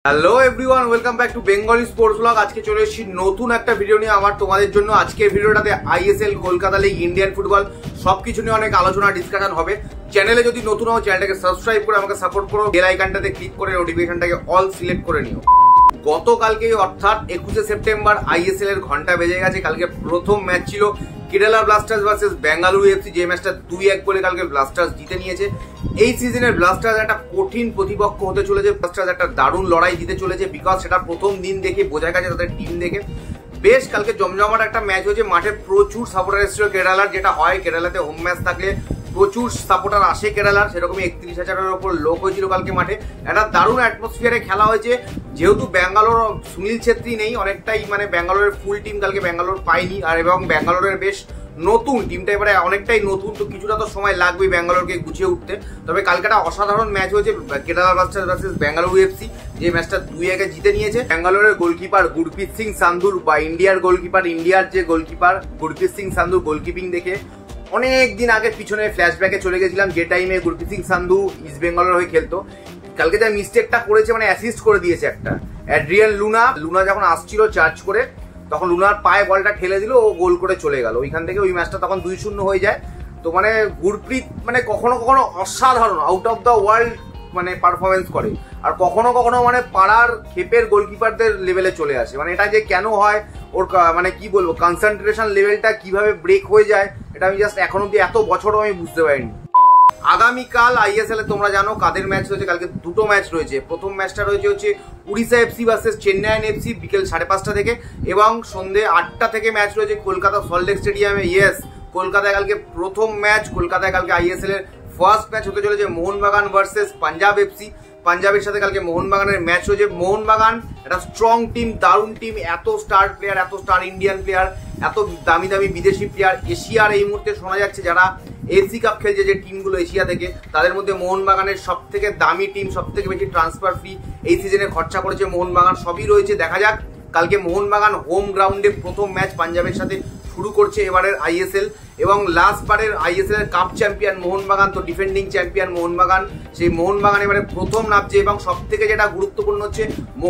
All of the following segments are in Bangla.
Hello everyone, welcome back to Bengali sports blog. আজকে চলে এসেছি নতুন একটা ভিডিও নিয়ে আমার তোমাদের জন্য। আজকের ভিডিওটাতে ISL, Kolkata league, Indian football সবকিছু নিয়ে অনেক আলোচনা ডিসকাশন হবে। চ্যানেলে যদি নতুন হও চ্যানেলটাকে সাবস্ক্রাইব করে আমাকে সাপোর্ট করো, বেল আইকনটাতে ক্লিক করে নোটিফিকেশনটাকে অল সিলেক্ট করে নিও। গতকালকে অর্থাৎ 21শে সেপ্টেম্বর আইএসএল এর ঘন্টা বেজে গেছে। কালকে প্রথম ম্যাচ ছিল Kerala Blasters versus Bengaluru FC, যে ম্যাচটা 2-1 বলে কালকে ব্লাস্টার্স জিতে নিয়েছে। এই সিজনের ব্লাস্টার্স একটা কঠিন প্রতিপক্ষ হতে চলেছে। ব্লাস্টার্স একটা দারুণ লড়াই দিতে চলেছে, বিকজ সেটা প্রথম দিন দেখে বোঝা গেছে তাদের টিম দেখে। বেশ কালকে জমজমাট একটা ম্যাচ হয়েছে, মাঠে প্রচুর সাপোর্টার এসেছিল কেরালার, যেটা হয় কেরালাতে হোম ম্যাচ থাকলে প্রচুর সাপোর্টার আসে কেরালার। সেরকমই 31,000-এর ওপর লোক হয়েছিল কালকে মাঠে। একটা দারুণ অ্যাটমসফিয়ারে খেলা হয়েছে। যেহেতু ব্যাঙ্গালোর সুনীল ছেত্রী নেই, অনেকটাই মানে ব্যাঙ্গালোরের ফুল টিম কালকে ব্যাঙ্গালোর পায়নি। আর এবং ব্যাঙ্গালোরের বেশ নতুন টিমটা, এবারে অনেকটাই নতুন, তো কিছুটা তো সময় লাগবে ব্যাঙ্গালোরকে গুছিয়ে উঠতে। তবে কালকেটা অসাধারণ ম্যাচ হয়েছে Kerala Blasters versus Bengaluru FC, যে ম্যাচটা 2-1 জিতে নিয়েছে। ব্যাঙ্গালোরের গোলকিপার গুরপ্রীত সিং সান্ধুর বা ইন্ডিয়ার গোলকিপার, ইন্ডিয়ার যে গোলকিপার গুরপ্রীত সিং সান্ধুর গোলকিপিং দেখে অনেক দিন আগে পিছনে ফ্ল্যাশব্যাকে চলে গেছিলাম, যে টাইমে গুরপ্রীত সিং সান্ধু ইস্ট বেঙ্গলের হয়ে খেলতো। কালকে যা মিস্টেকটা করেছে, মানে অ্যাসিস্ট করে দিয়েছে একটা অ্যাড্রিয়ান লুনা যখন আসছিল চার্জ করে, তখন লুনার পায়ে বলটা ঠেলে দিল, ও গোল করে চলে গেল। ওইখান থেকে ওই ম্যাচটা তখন 2-0 হয়ে যায়। তো মানে গুরপ্রীত মানে কখনো কখনো অসাধারণ আউট অফ দ্য ওয়ার্ল্ড মানে পারফরমেন্স করে, আর কখনো কখনো মানে পাড়ার ক্ষেপের গোলকিপারদের লেভেলে চলে আসে। মানে এটা যে কেন হয়, ওর মানে কি বলবো, কনসেন্ট্রেশন লেভেলটা কিভাবে ব্রেক হয়ে যায়, এটা আমি জাস্ট এখন অব্দি এত বছরও আমি বুঝতে পারিনি। আগামীকাল আইএসএল এ তোমরা জানো কাদের ম্যাচ রয়েছে। কালকে দুটো ম্যাচ রয়েছে। প্রথম ম্যাচটা রয়েছে হচ্ছে Odisha FC versus Chennaiyin FC বিকেল 5:30 থেকে, এবং সন্ধ্যে 8টা থেকে ম্যাচ রয়েছে কলকাতা সল্টলেক স্টেডিয়ামে। ইয়েস, কলকাতায় কালকে প্রথম ম্যাচ। কলকাতায় কালকে আইএসএল এর ফার্স্ট ম্যাচ হতে চলেছে মোহনবাগান ভার্সেস পাঞ্জাব এফসি। পাঞ্জাবের সাথে কালকে মোহনবাগানের ম্যাচ রয়েছে। মোহনবাগান একটা স্ট্রং টিম, দারুণ টিম, এত স্টার প্লেয়ার, এত স্টার ইন্ডিয়ান প্লেয়ার, এত দামি দামি বিদেশি প্লেয়ার। এশিয়ার এই মুহূর্তে শোনা যাচ্ছে যারা এসি কাপ খেলছে যে টিমগুলো এশিয়া থেকে, তাদের মধ্যে মোহনবাগানের সব থেকে দামি টিম, সব থেকে বেশি ট্রান্সফার ফি এই সিজনে খরচা করেছে মোহনবাগান। সবই রয়েছে, দেখা যাক। কালকে মোহনবাগান হোম গ্রাউন্ডে প্রথম ম্যাচ পাঞ্জাবের সাথে শুরু করছে এবারের আইএসএল, এবং লাস্ট বারের আইএসএল এর কাপ চ্যাম্পিয়ন মোহনবাগান, তো ডিফেন্ডিং চ্যাম্পিয়ন মোহনবাগান। সেই মোহনবাগান এবারে প্রথম নামছে, এবং সব থেকে যেটা গুরুত্বপূর্ণ হচ্ছে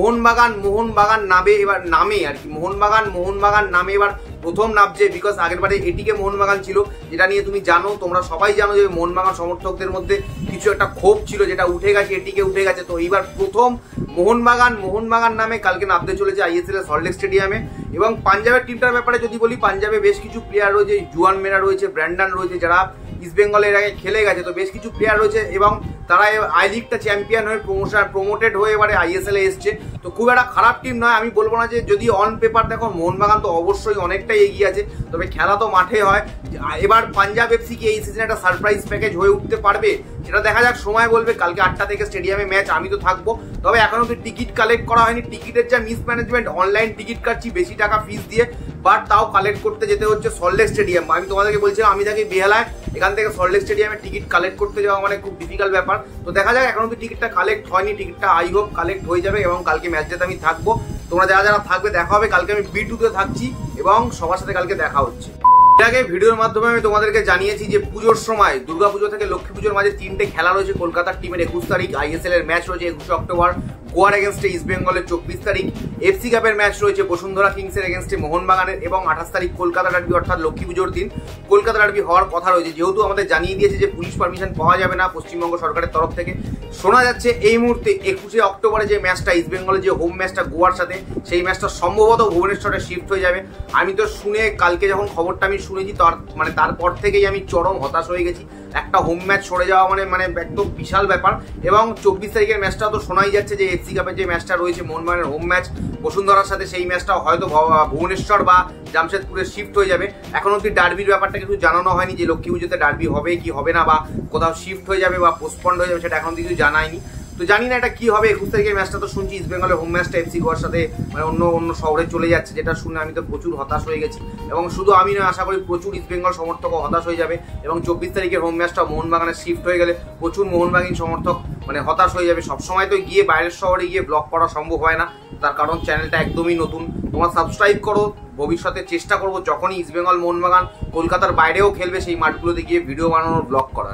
মোহনবাগান নামে এবার নামে আর কি মোহনবাগান নামে এবার প্রথম নামছে, বিকজ আগের বারে এটিকে মোহনবাগান ছিল, যেটা নিয়ে তুমি জানো, তোমরা সবাই জানো যে মোহনবাগান সমর্থকদের মধ্যে কিছু একটা ক্ষোভ ছিল, যেটা উঠে গেছে, এটিকে উঠে গেছে। তো এইবার প্রথম মোহনবাগান নামে কালকে নামতে চলেছে আইএসএল এর সল্টলেক স্টেডিয়ামে। এবং পাঞ্জাবের টিমটার ব্যাপারে যদি বলি, পাঞ্জাবে বেশ কিছু প্লেয়ার রয়েছে, জুয়ান মেরা রয়েছে, ব্র্যান্ডন রয়েছে, যারা ইস্ট বেঙ্গলের আগে খেলে গেছে। তো বেশ কিছু প্লেয়ার রয়েছে, এবং তারা আই লিগটা চ্যাম্পিয়ন হয়ে প্রমোটেড হয়ে এবারে আইএসএল এ এসছে। তো খুব একটা খারাপ টিম নয়, আমি বলবো না যে, যদি অন পেপার দেখো মোহনবাগান তো অবশ্যই অনেকটাই এগিয়ে আছে, তবে খেলা তো মাঠে হয়। এবার পাঞ্জাব এফসি কি এই সিজনে একটা সারপ্রাইজ প্যাকেজ হয়ে উঠতে পারবে, সেটা দেখা যাক, সময় বলবে। কালকে 8টা থেকে স্টেডিয়ামে ম্যাচ, আমি তো থাকবো। তবে এখনো তো টিকিট কালেক্ট করা হয়নি। টিকিটের যা মিসম্যানেজমেন্ট, অনলাইন টিকিট কাটছি বেশি টাকা ফিস দিয়ে, বাট তাও কালেক্ট করতে যেতে হচ্ছে সল্টলেক স্টেডিয়াম। আমি তোমাদেরকে বলছিলাম, আমি থাকি বেহালায়, এখান থেকে সল্টলেক স্টেডিয়ামে টিকিট কালেক্ট করতে যাওয়া মানে খুব ডিফিকাল্ট ব্যাপার। তো দেখা যাক, এখনো তো টিকিটটা কালেক্ট হয়নি, টিকিটটা আই হোপ কালেক্ট হয়ে যাবে, এবং কালকে ম্যাচটাতে আমি থাকবো। তোমরা যারা যারা থাকবে দেখা হবে। কালকে আমি B2-তে থাকছি, এবং সবার সাথে কালকে দেখা হচ্ছে। এর আগে ভিডিওর মাধ্যমে আমি তোমাদেরকে জানিয়েছি যে পুজোর সময়, দুর্গাপুজো থেকে লক্ষ্মী পুজোর মাঝে 3টে খেলা রয়েছে কলকাতার টিমের। 21 তারিখ আইএসএল এর ম্যাচ রয়েছে 21শে অক্টোবর গোয়ার এগেনস্টে ইস্ট বেঙ্গলের। 24 তারিখ এফসি কাপের ম্যাচ রয়েছে বসুন্ধরা কিংসের এগেনস্টে মোহনবাগানের, এবং 28 তারিখ কলকাতা ডার্বি, অর্থাৎ লক্ষ্মী পুজোর দিন কলকাতা ডার্বি হওয়ার কথা রয়েছে। যেহেতু আমাদের জানিয়ে দিয়েছে যে পুলিশ পারমিশন পাওয়া যাবে না পশ্চিমবঙ্গ সরকারের তরফ থেকে, শোনা যাচ্ছে এই মুহূর্তে 21শে অক্টোবরে যে ম্যাচটা ইস্ট বেঙ্গলের যে হোম ম্যাচটা গোয়ার সাথে, সেই ম্যাচটা সম্ভবত ভুবনেশ্বরে শিফট হয়ে যাবে। আমি তো শুনে কালকে যখন খবরটা আমি শুনেছি, তারপর থেকেই আমি চরম হতাশ হয়ে গেছি। একটা হোম ম্যাচ সরে যাওয়া মানে একদম বিশাল ব্যাপার। এবং 24 তারিখের ম্যাচটা তো শোনাই যাচ্ছে যে এফসি কাপের যে ম্যাচটা রয়েছে মোহনবাগানের হোম ম্যাচ বসুন্ধরার সাথে, সেই ম্যাচটা হয়তো ভুবনেশ্বর বা জামশেদপুরে শিফট হয়ে যাবে। এখন অব্দি ডার্বির ব্যাপারটা কিছু জানানো হয়নি যে লক্ষ্মী পুজোতে ডার্বি হবে কি হবে না, বা কোথাও শিফট হয়ে যাবে বা পোস্টপন্ড হয়ে যাবে, সেটা এখন কিছু জানায়নি। তো জানি না এটা কি হবে। 21 তারিখের ম্যাচটা তো শুনছি ইস্ট বেঙ্গলের হোম ম্যাচটা এফসি গোয়ার সাথে মানে অন্য শহরে চলে যাচ্ছে, যেটা শুনে আমি তো প্রচুর হতাশ হয়ে গেছি। এবং শুধু আমি নয়, আশা করি প্রচুর ইস্ট বেঙ্গল সমর্থকও হতাশ হয়ে যাবে। এবং 24 তারিখের হোম ম্যাচটা মোহনবাগানের শিফট হয়ে গেলে প্রচুর মোহনবাগান সমর্থক মানে হতাশ হয়ে যাবে। সবসময় তো গিয়ে বাইরের শহরে গিয়ে ব্লগ করা সম্ভব হয় না, তার কারণ চ্যানেলটা একদমই নতুন। তোমরা সাবস্ক্রাইব করো, ভবিষ্যতে চেষ্টা করবো যখনই ইস্ট বেঙ্গল মোহনবাগান কলকাতার বাইরেও খেলবে সেই মাঠগুলোতে গিয়ে ভিডিও বানানোর, ব্লগ করার।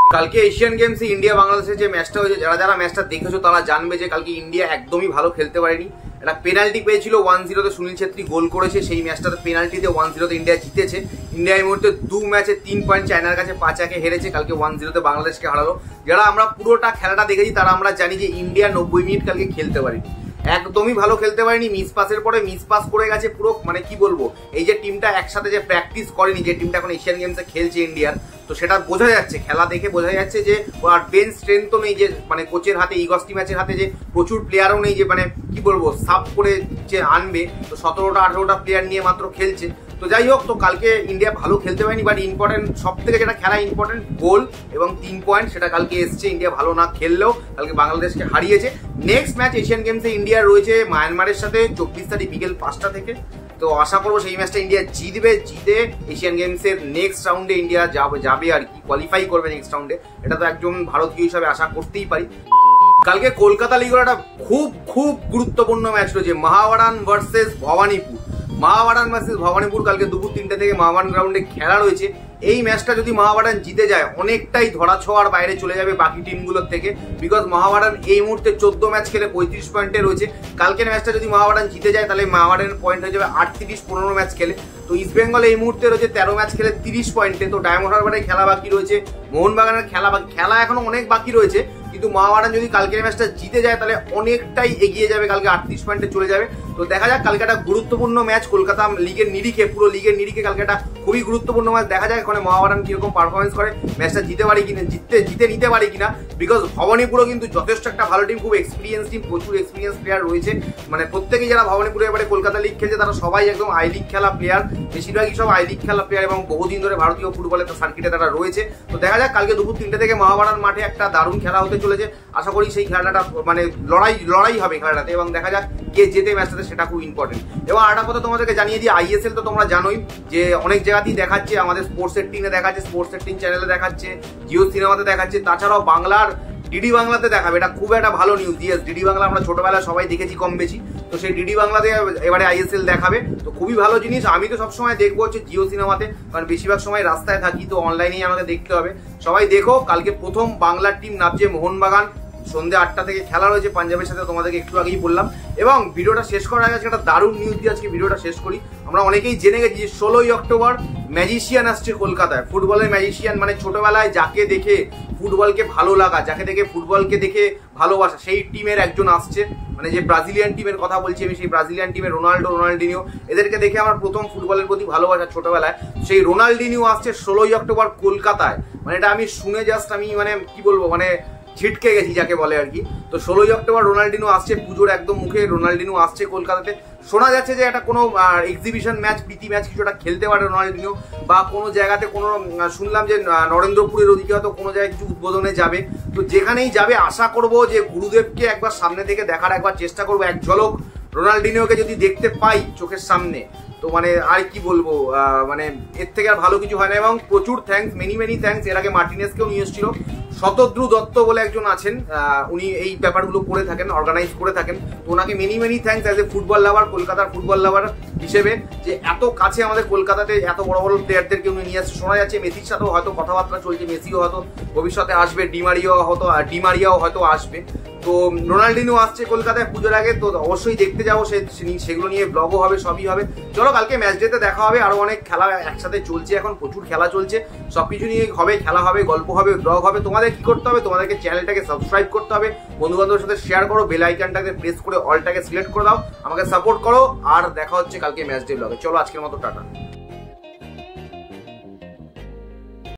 কালকে এশিয়ান গেমসে ইন্ডিয়া বাংলাদেশের যে ম্যাচটা হয়েছে, যারা যারা ম্যাচটা দেখেছো তারা জানবে যে কালকে ইন্ডিয়া একদমই ভালো খেলতে পারেনি। একটা পেনাল্টি পেয়েছিল 1-0-তে, সুনীল ছেত্রী গোল করেছে, সেই ম্যাচটাতে পেনাল্টিতে 1-0-তে ইন্ডিয়া জিতেছে। ইন্ডিয়া এই মুহূর্তে 2 ম্যাচে 3 পয়েন্ট চায়নার কাছে 5-1 হেরেছে, কালকে 1-0-তে বাংলাদেশকে হারালো। যারা আমরা পুরোটা খেলাটা দেখেছি তারা আমরা জানি যে ইন্ডিয়া 90 মিনিট কালকে খেলতে পারেনি, একদমই ভালো খেলতে পারেনি। মিস পাসের পরে মিস পাস করে গেছে পুরো, মানে কি বলবো, এই যে টিমটা একসাথে যে প্র্যাকটিস করেনি, যে টিমটা এখন এশিয়ান গেমসে খেলছে ইন্ডিয়ার, তো সেটা বোঝা যাচ্ছে, খেলা দেখে বোঝা যাচ্ছে যে আর বেঞ্চ স্ট্রেংথও নেই, যে মানে কোচের হাতে, ইগস্টি ম্যাচের হাতে যে প্রচুর প্লেয়ারও নেই, যে মানে কি বলবো সাব করে যে আনবে, তো 17টা 18টা প্লেয়ার নিয়ে মাত্র খেলছে। তো যাই হোক, তো কালকে ইন্ডিয়া ভালো খেলতে পারেনি, বাট ইম্পর্টেন্ট সব থেকে যেটা খেলা ইম্পর্টেন্ট গোল এবং 3 পয়েন্ট, সেটা কালকে এসছে। ইন্ডিয়া ভালো না খেললেও কালকে বাংলাদেশকে হারিয়েছে। নেক্সট ম্যাচ এশিয়ান গেমসে ইন্ডিয়ার রয়েছে মায়ানমারের সাথে 24 তারিখ বিকেল 5টা থেকে। তো আশা করবো সেই ম্যাচটা ইন্ডিয়া জিতবে, জিতে এশিয়ান গেমসের নেক্সট রাউন্ডে ইন্ডিয়া যাবে আর কি, কোয়ালিফাই করবে নেক্সট রাউন্ডে। এটা তো একজন ভারতীয় হিসাবে আশা করতেই পারি। কালকে কলকাতা লিগের একটা খুব গুরুত্বপূর্ণ ম্যাচ রয়েছে, মহাবারান ভার্সেস ভবানীপুর। মহাবারান ভার্সেস ভবানীপুর কালকে দুপুর 3টে থেকে মহাবারান গ্রাউন্ডে খেলা রয়েছে। এই ম্যাচটা যদি মহাবারান জিতে যায় অনেকটাই ধরাছোঁয়ার বাইরে চলে যাবে বাকি টিমগুলোর থেকে, বিকজ মহাবারান এই মুহূর্তে 14 ম্যাচ খেলে 35 পয়েন্টে রয়েছে। কালকের ম্যাচটা যদি মহাবারান জিতে যায় তাহলে মহাবারানের পয়েন্ট হয়ে যাবে 38, 15 ম্যাচ খেলে। তো ইস্ট বেঙ্গল এই মুহূর্তে রয়েছে 13 ম্যাচ খেলে 30 পয়েন্টে। তো ডায়মন্ড হারবারের খেলা বাকি রয়েছে, মোহনবাগানের খেলা এখনো অনেক বাকি রয়েছে, কিন্তু মহাবারান যদি কালকের ম্যাচটা জিতে যায় তাহলে অনেকটাই এগিয়ে যাবে, কালকে 38 পয়েন্টে চলে যাবে। তো দেখা যাক, কালকে একটা গুরুত্বপূর্ণ ম্যাচ কলকাতা লিগের নিরিখে, পুরো লিগের নিরিখে কালকে একটা খুবই গুরুত্বপূর্ণ ম্যাচ। দেখা যাক এখানে মহাবারান কিরকম পারফরমেন্স করে, ম্যাচটা জিতে পারি কিনা, জিতে নিতে পারি কিনা, বিকজ ভবানীপুরও কিন্তু যথেষ্ট একটা ভালো টিম, খুব এক্সপিরিয়েন্স টিম, প্রচুর এক্সপিরিয়েন্স প্লেয়ার রয়েছে। মানে প্রত্যেকেই যারা ভবানীপুরে এবারে কলকাতা লিগ খেলছে তারা সবাই একদম আই লিগ খেলা প্লেয়ার, বেশিরভাগই সব আই লিগ খেলা প্লেয়ার এবং বহুদিন ধরে ভারতীয় ফুটবলের সার্কিটে তারা রয়েছে। তো দেখা যাক, কালকে দুপুর 3টে থেকে মহাবারান মাঠে একটা দারুণ খেলা হতে চলেছে। আশা করি সেই খেলাটা মানে লড়াই হবে খেলাটাতে, এবং দেখা যাক কে জেতে ম্যাচটাতে, সেটা খুব ইম্পর্টেন্ট। এবং আরেকটা কথা তোমাদেরকে জানিয়ে দিই, আইএসএল তো তোমরা জানোই যে অনেক জায়গাতেই দেখাচ্ছে, আমাদের স্পোর্টস 18-এ দেখাচ্ছে, স্পোর্টস 18 চ্যানেলে দেখাচ্ছে, জিও সিনেমাতে দেখাচ্ছে, তাছাড়াও বাংলার ডিডি বাংলাতে দেখাবে। এটা খুব একটা ভালো নিউজ। ইয়েস, ডিডি বাংলা আমরা ছোটবেলায় সবাই দেখেছি কম বেশি, তো সেই ডিডি বাংলাতে এবারে আইএসএল দেখাবে, তো খুবই ভালো জিনিস। আমি তো সবসময় দেখবো হচ্ছে জিও সিনেমাতে, কারণ বেশিরভাগ সময় রাস্তায় থাকি, তো অনলাইনেই আমাকে দেখতে হবে। সবাই দেখো, কালকে প্রথম বাংলার টিম নামছে মোহনবাগান, সন্ধ্যে 8টা থেকে খেলা রয়েছে পাঞ্জাবের সাথে, তোমাদেরকে একটু আগেই বললাম। এবং ভিডিওটা শেষ করার আগে একটা দারুণ নিউজ দিয়ে আজকে ভিডিওটা শেষ করি। আমরা অনেকেই জেনে গেছি যে 16ই অক্টোবর ম্যাজিশিয়ান আসছে কলকাতায়, ফুটবলের ম্যাজিশিয়ান, মানে ছোটবেলায় যাকে দেখে ফুটবলকে ভালো লাগা, যাকে দেখে ফুটবলকে দেখে ভালোবাসা, সেই টিমের একজন আসছে। মানে যে ব্রাজিলিয়ান টিমের কথা বলছি আমি, সেই ব্রাজিলিয়ান টিমের রোনাল্ডিনিও, এদেরকে দেখে আমার প্রথম ফুটবলের প্রতি ভালোবাসা ছোটবেলায়, সেই রোনাল্ডিনিও আসছে 16ই অক্টোবর কলকাতায়। মানে এটা আমি শুনে জাস্ট আমি মানে কি বলবো, মানে ছিটকে গেছি যাকে বলে আর কি। তো 16ই অক্টোবর রোনাল্ডিনো আসছে, পুজোর একদম মুখে রোনাল্ডিনো আসছে কলকাতাতে। শোনা যাচ্ছে যে এটা কোনো এক্সিবিশন ম্যাচ, প্রীতি ম্যাচ কিছু একটা খেলতে পারে রোনাল্ডিনো, বা কোনো জায়গাতে কোনো শুনলাম যে নরেন্দ্রপুরের ওদিকে হয়তো কোনো জায়গায় কিছু উদ্বোধনে যাবে। তো যেখানেই যাবে আশা করব যে গুরুদেবকে একবার সামনে থেকে দেখার একবার চেষ্টা করবো, এক ঝলক রোনাল্ডিনোকে যদি দেখতে পাই চোখের সামনে, তো মানে আর কি বলবো, মানে এর থেকে আর ভালো কিছু হয় না। এবং প্রচুর থ্যাঙ্কস, মেনি থ্যাঙ্কস। এর আগে মার্টিনেসকেও নিয়ে এসেছিল, শতদ্রু দত্ত বলে একজন আছেন, উনি এই ব্যাপারগুলো করে থাকেন, অর্গানাইজ করে থাকেন। তো ওনাকে many thanks as a football lover, কলকাতার ফুটবল লাভার হিসেবে, যে এত কাছে আমাদের কলকাতাতে এত বড় বড় প্লেয়ারদেরকে উনি নিয়ে আসছে। শোনা যাচ্ছে মেসির সাথেও হয়তো কথাবার্তা চলছে, মেসিও হয়তো ভবিষ্যতে আসবে, ডিমারিয়াও হয়তো আসবে। তো রোনাল্ডিনো আসছে কলকাতায় পুজোর আগে, তো অবশ্যই দেখতে যাবো, সেগুলো নিয়ে ব্লগও হবে, সবই হবে। চলো কালকে ম্যাচ ডেতে দেখা হবে। আরো অনেক খেলা একসাথে চলছে, এখন প্রচুর খেলা চলছে, সবকিছু নিয়ে হবে, খেলা হবে, গল্প হবে, ব্লগ হবে। তোমাদের কি করতে হবে, তোমাদেরকে চ্যানেলটাকে সাবস্ক্রাইব করতে হবে, বন্ধু বান্ধবের সাথে শেয়ার করো, বেল আইকনটাকে প্রেস করে অলটাকে সিলেক্ট করে দাও, আমাকে সাপোর্ট করো। আর দেখা হচ্ছে কালকে ম্যাচ ডে ব্লগে। চলো আজকের মতো টাটা।